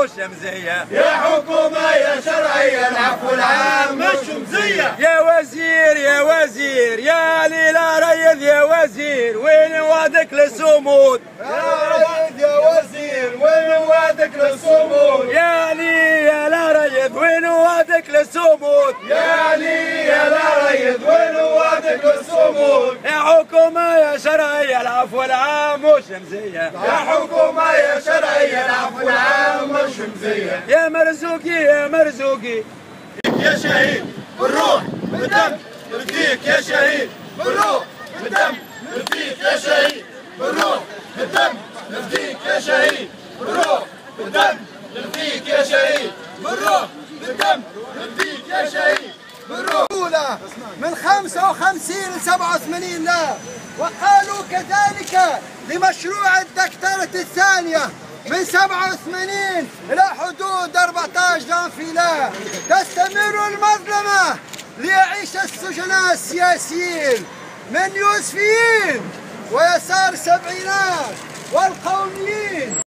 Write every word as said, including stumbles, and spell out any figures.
شمزية. يا حكومة يا شرعية العفو العام والشمزية. يا وزير يا وزير يا ليلى ريض يا وزير وين وعدك للصمود؟ يا ريض يا وزير وين وعدك للصمود؟ يا لي يا لا ريض وين وعدك للصمود؟ يا لي يا لا ريض وين وعدك للصمود؟ يا حكومة يا شرعية العفو العام والشمزية. يا حكومة يا شرعية العفو العام والشمزية. يا مرزوقي يا مرزوقي يا شهيد بالروح بالدم نفديك يا شهيد بالروح بالدم نفديك يا شهيد بالروح بالدم نفديك يا شهيد بالروح بالدم نفديك يا شهيد بالروح بالدم نفديك يا شهيد بالروح. الأولى من خمسة وخمسين ل سبعة وثمانين لا، وقالوا كذلك لمشروع الدكتورة الثانية من سبعة وثمانين إلى حدود أربعة عشر لانفلات. تستمر المظلمة ليعيش السجناء السياسيين من يوسفيين ويسار السبعينات والقوميين.